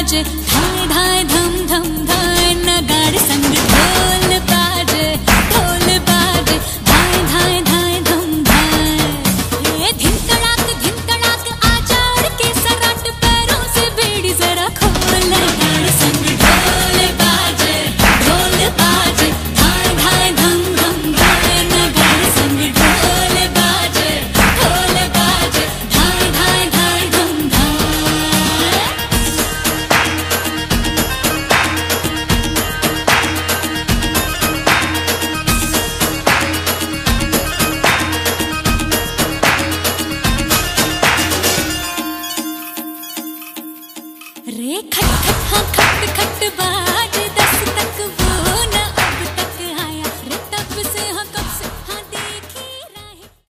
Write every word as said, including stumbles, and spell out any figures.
बाजे, धाय धाय धम धम धाय, नगाड़े संग ढोल बाजे, ढोल बाजे, धाय धाय धाय धम धाय। ये धिन तड़ाक धिन तड़ाक आजा उड़ के सराट, पैरों से बेड़ी जरा खोल, नगाड़े संग ढोल बाजे, ढोल बाजे, धाय धाय धम धम धाय, नगाड़े संग ढोल बाजे, ढोल बाजे, धाय धाय धाय धम धाय। रे खट खट हाँ खट खट बाज दस